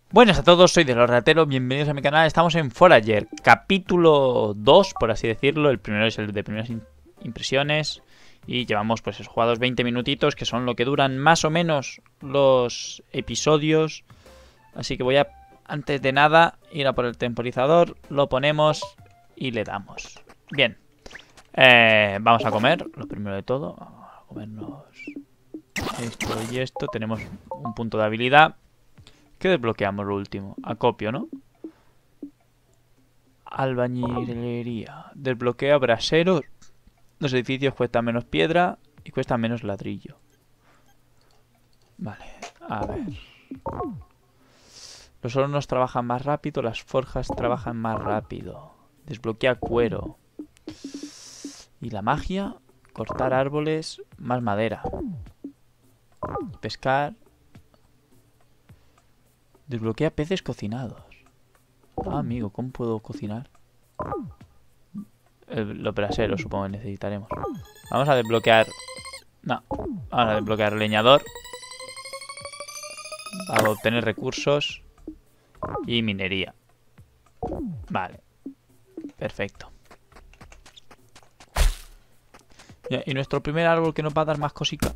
Buenas a todos, soy de los rateros, bienvenidos a mi canal. Estamos en Forager, capítulo 2, por así decirlo. El primero es el de primeras impresiones. Y llevamos pues jugados 20 minutitos, que son lo que duran más o menos los episodios. Así que voy a, antes de nada, ir a por el temporizador. Lo ponemos y le damos. Bien, vamos a comer, lo primero de todo. Vamos a comernos esto y esto. Tenemos un punto de habilidad. ¿Qué desbloqueamos lo último? Acopio, ¿no? Albañilería. Desbloquea braseros. Los edificios cuestan menos piedra y cuestan menos ladrillo. Vale, a ver. Los hornos trabajan más rápido, las forjas trabajan más rápido. Desbloquea cuero. Y la magia, cortar árboles, más madera. Pescar. Desbloquea peces cocinados. Ah, amigo, ¿cómo puedo cocinar? Los braseros supongo que necesitaremos. Vamos a desbloquear... No, vamos a desbloquear leñador. Para obtener recursos. Y minería. Vale. Perfecto. Y nuestro primer árbol que nos va a dar más cositas.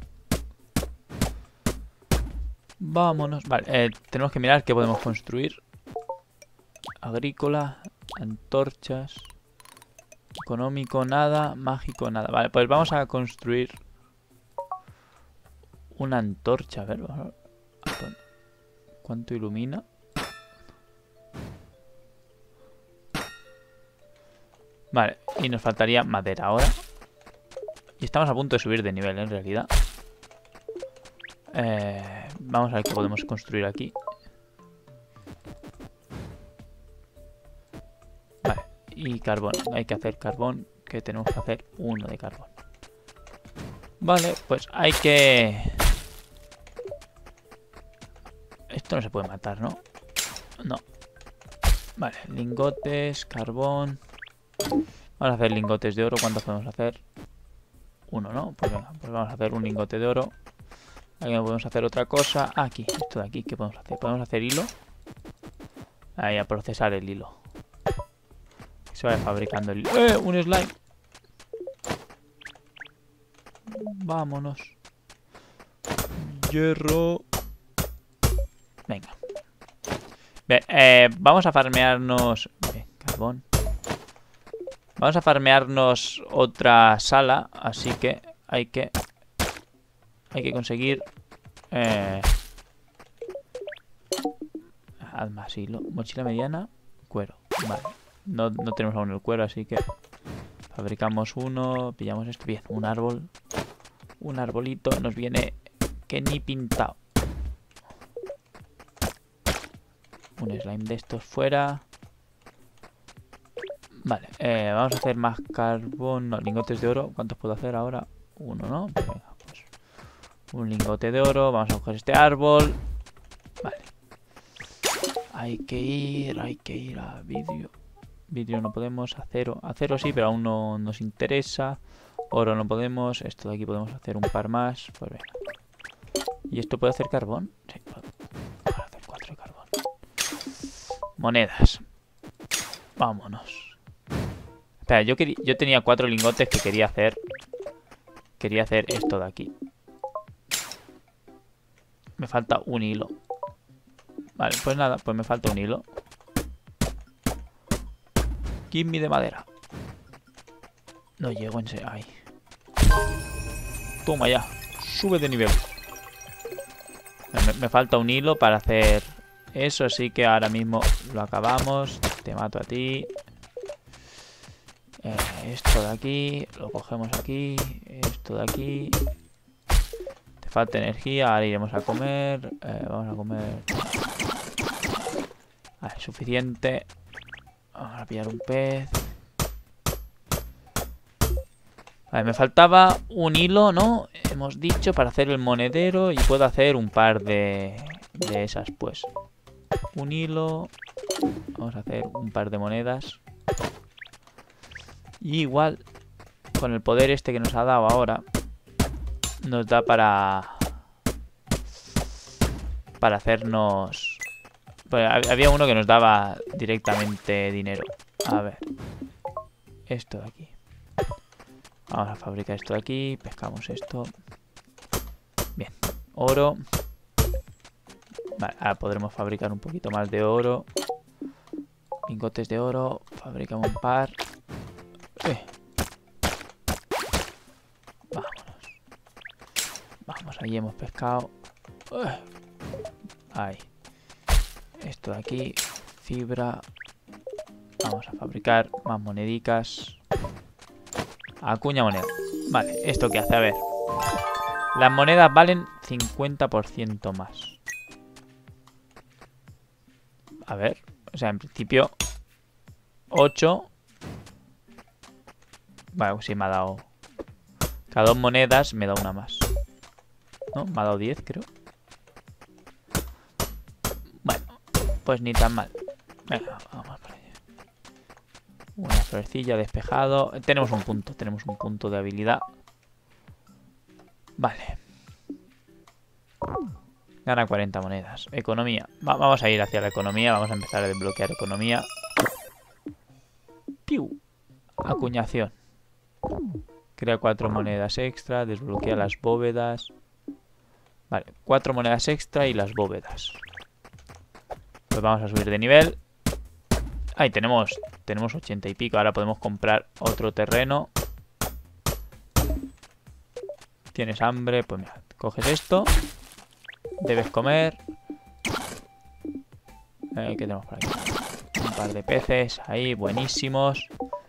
Vámonos. Vale, tenemos que mirar qué podemos construir. Agrícola, antorchas. Económico, nada. Mágico, nada. Vale, pues vamos a construir una antorcha. A ver, ¿cuánto ilumina? Vale, y nos faltaría madera ahora. Y estamos a punto de subir de nivel, en realidad. Vamos a ver qué podemos construir aquí. Vale, y carbón. Hay que hacer carbón, que tenemos que hacer uno de carbón. Vale, pues hay que... Esto no se puede matar, ¿no? No. Vale, lingotes, carbón. Vamos a hacer lingotes de oro. ¿Cuántos podemos hacer? Uno, ¿no? Pues venga, pues vamos a hacer un lingote de oro. Aquí no podemos hacer otra cosa. Aquí, esto de aquí, ¿qué podemos hacer? ¿Podemos hacer hilo? Ahí, a procesar el hilo. Que se vaya fabricando el hilo. ¡Un slime! Vámonos. Hierro. Venga. Bien, vamos a farmearnos... Bien, carbón. Vamos a farmearnos otra sala, así que hay que conseguir... haz más hilo. Mochila mediana, cuero. Vale. No tenemos aún el cuero, así que fabricamos uno, pillamos esto. Bien, un árbol. Un arbolito nos viene que ni pintado. Un slime de estos fuera. Vale, vamos a hacer más carbón. No, lingotes de oro. ¿Cuántos puedo hacer ahora? Uno, ¿no? Pues venga, pues un lingote de oro. Vamos a coger este árbol. Vale. Hay que ir a vidrio. Vidrio no podemos. Acero. Acero sí, pero aún no nos interesa. Oro no podemos. Esto de aquí podemos hacer un par más. Pues venga. ¿Y esto puede hacer carbón? Sí, puedo hacer 4 de carbón. Monedas. Vámonos. Espera, yo tenía 4 lingotes que quería hacer. Quería hacer esto de aquí. Me falta un hilo. Vale, pues nada, pues me falta un hilo. Give me de madera. No llego en ese... Ahí. Toma ya. Sube de nivel. Me falta un hilo para hacer eso, así que ahora mismo lo acabamos. Te mato a ti. Esto de aquí. Lo cogemos aquí. Esto de aquí. Te falta energía. Ahora iremos a comer. Vamos a comer. Vale, suficiente. Vamos a pillar un pez. Vale, me faltaba un hilo, ¿no? Hemos dicho para hacer el monedero. Y puedo hacer un par de esas, pues. Un hilo. Vamos a hacer un par de monedas. Y igual, con el poder este que nos ha dado ahora, nos da para hacernos Pues había uno que nos daba directamente dinero. A ver. Esto de aquí. Vamos a fabricar esto de aquí. Pescamos esto. Bien. Oro. Vale, ahora podremos fabricar un poquito más de oro. Lingotes de oro. Fabricamos un par. Vámonos. Vamos, ahí hemos pescado. Ahí. Esto de aquí. Fibra. Vamos a fabricar más monedicas. Acuña moneda. Vale, ¿esto qué hace? A ver. Las monedas valen 50% más. A ver. O sea, en principio 8. Vale, pues sí me ha dado. Cada 2 monedas me da una más. ¿No? Me ha dado 10, creo. Bueno, pues ni tan mal. Venga, vamos para allá. Una florecilla, despejado. Tenemos un punto de habilidad. Vale. Gana 40 monedas. Economía. Vamos a ir hacia la economía. Vamos a empezar a desbloquear economía. ¡Piu! Acuñación. Crea 4 monedas extra. Desbloquea las bóvedas. Vale, 4 monedas extra y las bóvedas. Pues vamos a subir de nivel. Ahí tenemos 80 y pico. Ahora podemos comprar otro terreno. ¿Tienes hambre? Pues mira, coges esto. Debes comer. ¿Qué tenemos por aquí? Un par de peces. Ahí, buenísimos.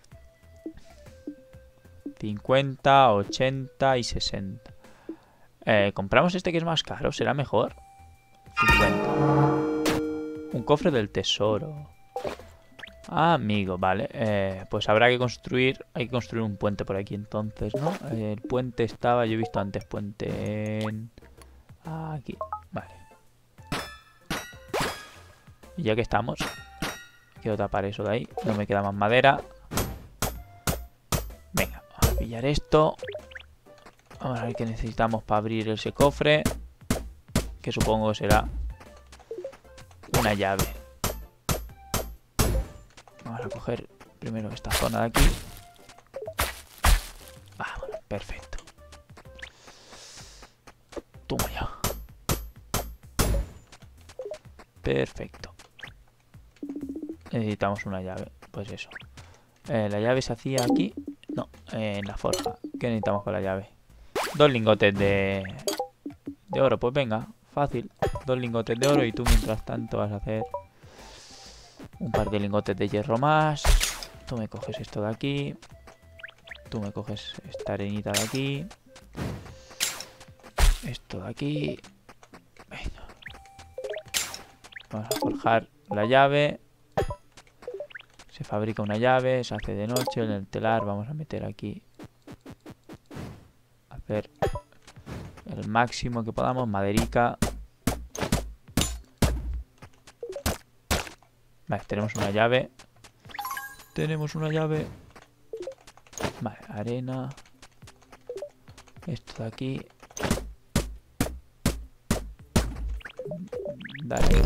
50, 80 y 60. Compramos este que es más caro. ¿Será mejor? 50. Un cofre del tesoro. Ah, amigo, vale. Pues habrá que construir. Hay que construir un puente por aquí entonces, ¿no? El puente estaba. Yo he visto antes puente en. Aquí. Vale. Y ya que estamos. Quiero tapar eso de ahí. No me queda más madera. Venga, vamos a pillar esto. Vamos a ver qué necesitamos para abrir ese cofre. Que supongo será una llave. Vamos a coger primero esta zona de aquí. Vamos, perfecto. Toma ya. Perfecto. Necesitamos una llave. Pues eso. La llave se hacía aquí. No, en la forja. ¿Qué necesitamos para la llave? 2 lingotes de oro. Pues venga, fácil. 2 lingotes de oro y tú mientras tanto vas a hacer un par de lingotes de hierro más. Tú me coges esto de aquí. Tú me coges esta arenita de aquí. Esto de aquí. Venga. Vamos a forjar la llave. Se fabrica una llave. Se hace de noche. En el telar vamos a meter aquí. Hacer el máximo que podamos. Maderica. Vale, tenemos una llave. Tenemos una llave. Vale, arena. Esto de aquí. Dale.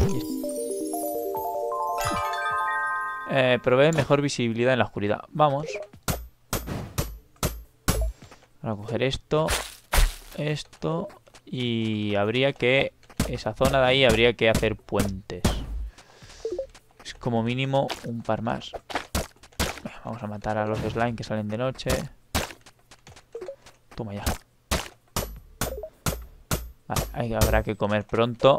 Provee mejor visibilidad en la oscuridad. Vamos. Vamos a coger esto. Esto. Y habría que... Esa zona de ahí habría que hacer puentes. Es como mínimo un par más. Vamos a matar a los slime que salen de noche. Toma ya. Vale, ahí habrá que comer pronto.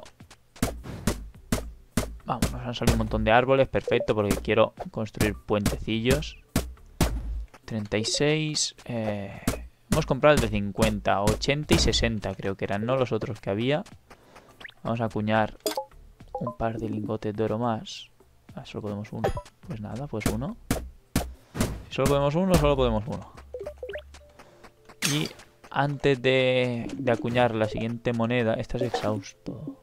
Vamos, nos han salido un montón de árboles. Perfecto, porque quiero construir puentecillos. 36. Hemos comprado el de 50, 80 y 60 creo que eran, no los otros que había. Vamos a acuñar un par de lingotes de oro más. Ah, solo podemos uno. Pues nada, pues uno. Si solo podemos uno, solo podemos uno. Y antes de acuñar la siguiente moneda, esta es exhausto.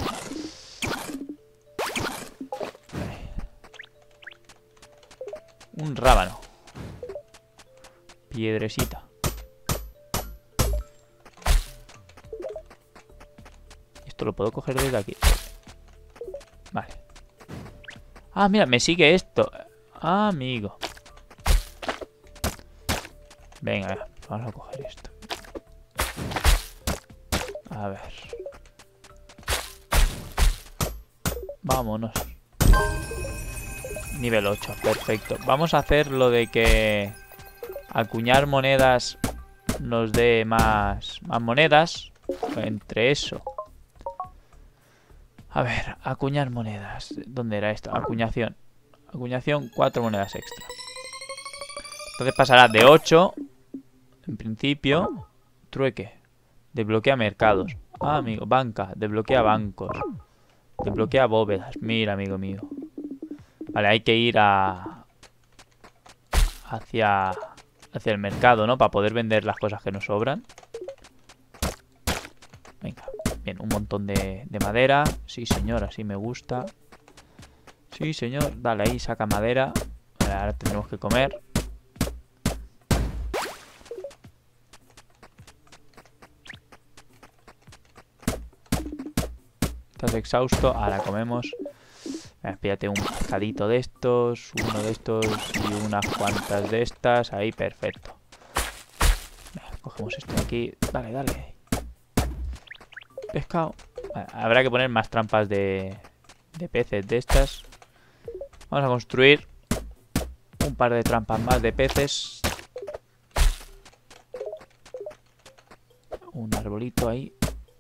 Un rábano. Piedrecita. Esto lo puedo coger desde aquí. Vale. Ah, mira, me sigue esto. Ah, amigo. Venga, vamos a coger esto. A ver. Vámonos. Nivel 8, perfecto. Vamos a hacer lo de que acuñar monedas nos dé más monedas. Entre eso. A ver, acuñar monedas. ¿Dónde era esto? Acuñación. Acuñación, 4 monedas extra. Entonces pasará de 8. En principio. Trueque. Desbloquea mercados. Ah, amigo. Banca. Desbloquea bancos. Desbloquea bóvedas. Mira, amigo mío. Vale, hay que ir hacia el mercado, ¿no? Para poder vender las cosas que nos sobran. Venga. Bien, un montón de madera. Sí, señor, así me gusta. Sí, señor. Dale, ahí, saca madera. Vale, ahora tendremos que comer. Estás exhausto. Ahora comemos. Pídate un pescadito de estos, uno de estos y unas cuantas de estas. Ahí, perfecto. Cogemos esto de aquí. Dale, dale. Pescado. Habrá que poner más trampas de peces de estas. Vamos a construir un par de trampas más de peces. Un arbolito ahí.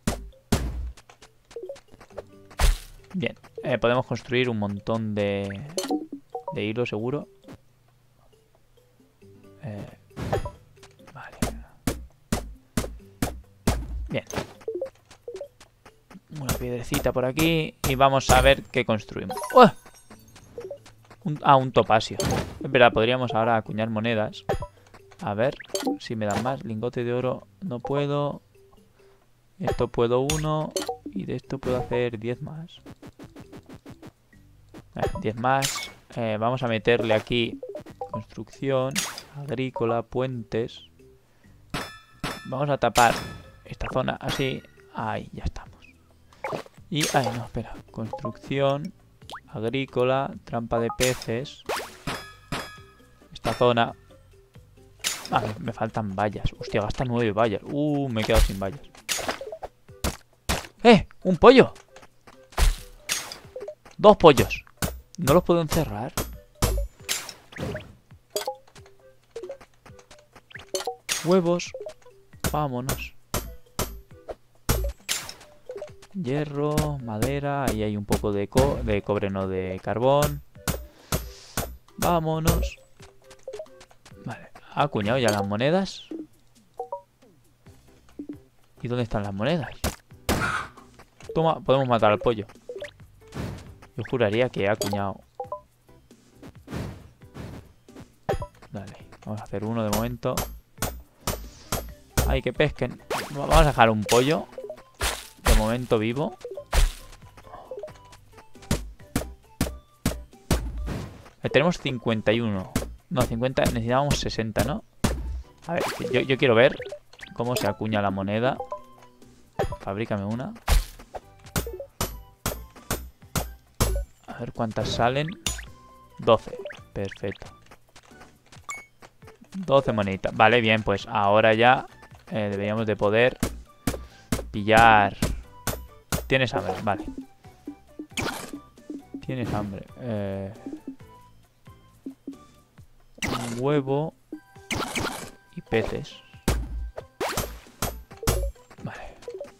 Bien, podemos construir un montón de hilo seguro. Vale. Bien. Una piedrecita por aquí. Y vamos a ver qué construimos. ¡Oh! Un topacio. Es verdad, podríamos ahora acuñar monedas. A ver si me dan más. Lingote de oro no puedo. Esto puedo 1. Y de esto puedo hacer 10 más. 10 más. Vamos a meterle aquí construcción, agrícola, puentes. Vamos a tapar esta zona así. Ahí, ya estamos. Y, ay, no, espera. Construcción, agrícola, trampa de peces. Esta zona. Ah, me faltan vallas. Hostia, gasta 9 vallas. Me he quedado sin vallas. ¡Un pollo! 2 pollos. No los puedo encerrar. Huevos. Vámonos. Hierro, madera. Ahí hay un poco de cobre, no de carbón. Vámonos. Vale. ¿Ha acuñado ya las monedas? ¿Y dónde están las monedas? Toma, podemos matar al pollo. Yo juraría que ha acuñado. Dale, vamos a hacer uno de momento. Ay, que pesquen. Vamos a dejar un pollo de momento vivo. Tenemos 51. No, 50, necesitábamos 60, ¿no? A ver, yo quiero ver cómo se acuña la moneda. Fabrícame una. A ver cuántas salen. 12. Perfecto. 12 moneditas. Vale, bien, pues ahora ya deberíamos de poder pillar. Tienes hambre, vale. Tienes hambre. Un huevo y peces. Vale.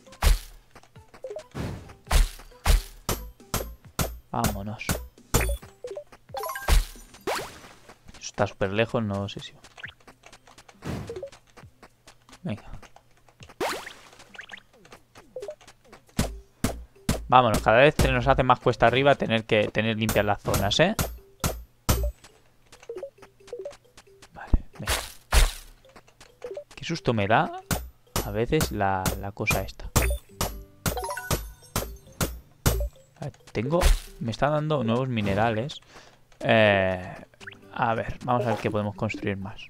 Vámonos. Está súper lejos, no sé si... Venga. Vámonos, cada vez se nos hace más cuesta arriba tener limpias las zonas, ¿eh? Vale, venga. Qué susto me da a veces la cosa esta. Me está dando nuevos minerales. A ver, vamos a ver qué podemos construir más.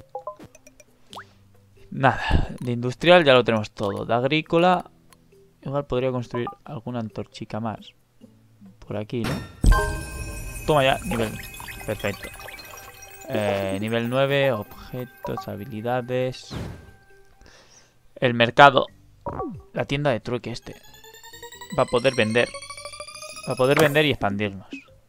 Nada, de industrial ya lo tenemos todo. De agrícola, igual podría construir alguna antorchica más. Por aquí, ¿no? Toma ya, nivel. Perfecto. Nivel 9, objetos, habilidades. El mercado. La tienda de trueque este. Va a poder vender. Va a poder vender y expandirnos.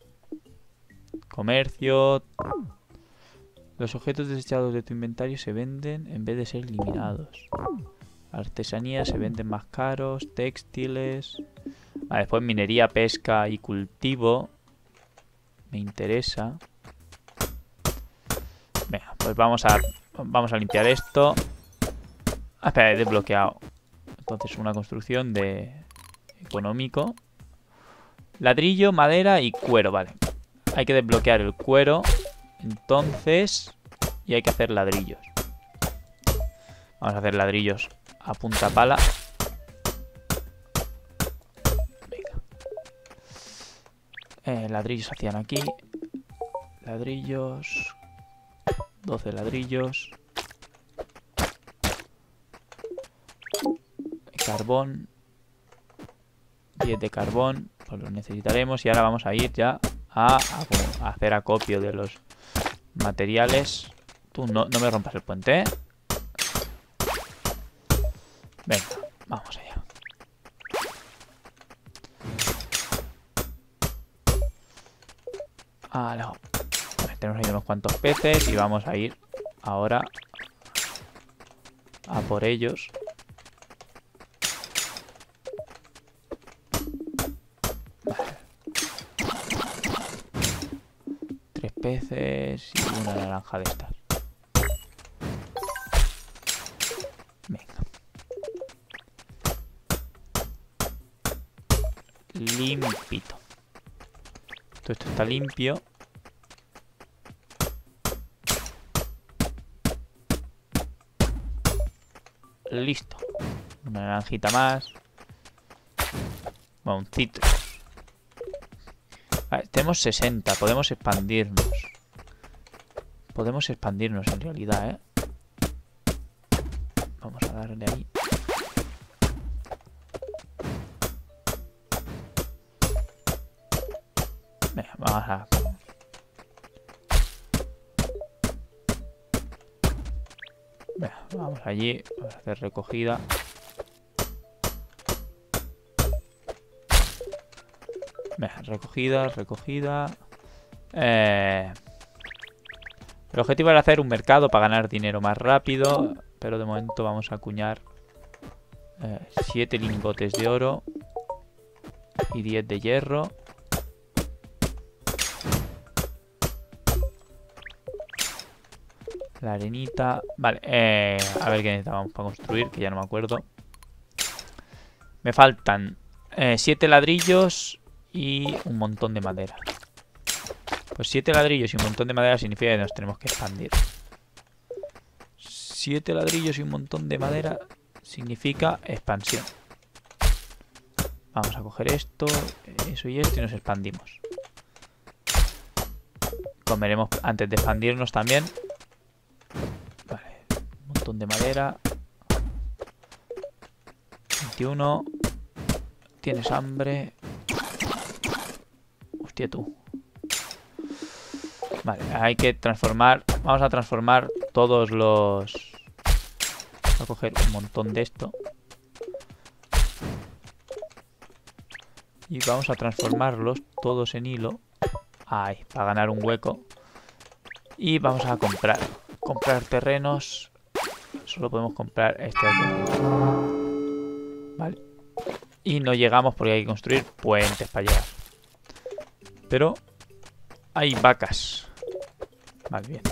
Comercio. Los objetos desechados de tu inventario se venden en vez de ser eliminados. Artesanía se venden más caros. Textiles. Después minería, pesca y cultivo. Me interesa. Venga, pues vamos a limpiar esto. Espera, he desbloqueado. Entonces una construcción de económico. Ladrillo, madera y cuero, vale. Hay que desbloquear el cuero. Entonces... Y hay que hacer ladrillos. Vamos a hacer ladrillos a punta pala. Venga. Ladrillos hacían aquí. Ladrillos. 12 ladrillos. Carbón. 10 de carbón. Pues lo necesitaremos. Y ahora vamos a ir ya a hacer acopio de los materiales. Tú no me rompas el puente, ¿eh? Venga, vamos allá. No. Tenemos ahí unos cuantos peces y vamos a ir ahora a por ellos. Vale. 3 peces y una naranja de estas. Venga. Limpito. Todo esto está limpio. Listo. Una naranjita más. Bueno, un citrus. Vale, tenemos 60. Podemos expandirnos. Podemos expandirnos en realidad, ¿eh? Vamos a darle ahí. Venga, vamos a... Venga, vamos allí. Vamos a hacer recogida. Venga, recogida. El objetivo era hacer un mercado para ganar dinero más rápido. Pero de momento vamos a acuñar 7 lingotes de oro y 10 de hierro. La arenita. Vale, a ver qué necesitábamos para construir, que ya no me acuerdo. Me faltan 7 ladrillos y un montón de madera. Pues 7 ladrillos y un montón de madera significa que nos tenemos que expandir. 7 ladrillos y un montón de madera significa expansión. Vamos a coger esto, eso y esto y nos expandimos. Comeremos antes de expandirnos también. Vale, un montón de madera. 21. Tienes hambre. Hostia tú. Vale, hay que transformar. Vamos a transformar todos los... Voy a coger un montón de esto. Y vamos a transformarlos todos en hilo. Ahí, para ganar un hueco. Y vamos a comprar. Comprar terrenos. Solo podemos comprar este de aquí. Vale. Y no llegamos porque hay que construir puentes para llegar. Pero hay vacas. Vale, bien.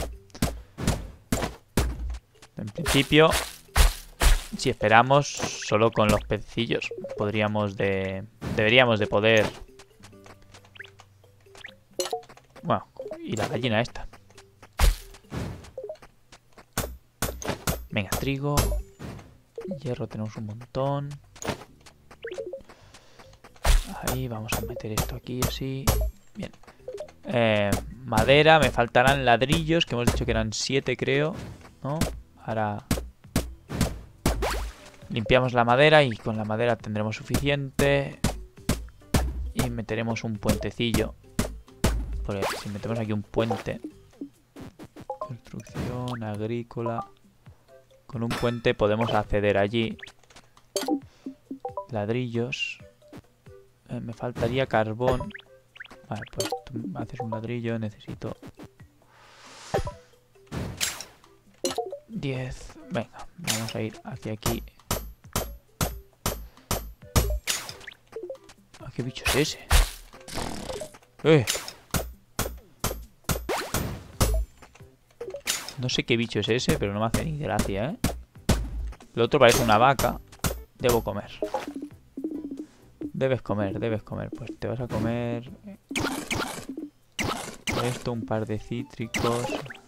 En principio, si esperamos solo con los pecillos, deberíamos de poder... Bueno, y la gallina esta. Venga, trigo. Hierro tenemos un montón. Ahí, vamos a meter esto aquí así. Bien. Madera, me faltarán ladrillos, que hemos dicho que eran 7 creo, ¿no? Ahora limpiamos la madera y con la madera tendremos suficiente. Y meteremos un puentecillo Porque si metemos aquí un puente. Construcción agrícola. Con un puente podemos acceder allí. Ladrillos. Me faltaría carbón. Vale, pues tú haces un ladrillo. Necesito 10. Venga, vamos a ir hacia aquí. ¿Qué bicho es ese? No sé qué bicho es ese, pero no me hace ni gracia, ¿eh? El otro parece una vaca. Debo comer. Debes comer, debes comer. Pues te vas a comer esto, un par de cítricos.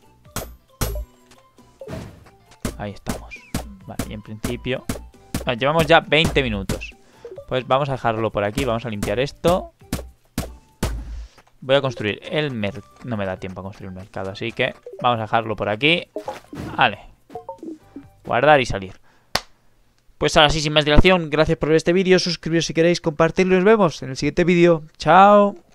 Ahí estamos. Vale, y en principio... Vale, llevamos ya 20 minutos. Pues vamos a dejarlo por aquí. Vamos a limpiar esto. Voy a construir el mercado. No me da tiempo a construir un mercado, así que vamos a dejarlo por aquí. Vale. Guardar y salir. Pues ahora sí, sin más dilación, gracias por ver este vídeo. Suscribiros si queréis, compartirlo y nos vemos en el siguiente vídeo. Chao.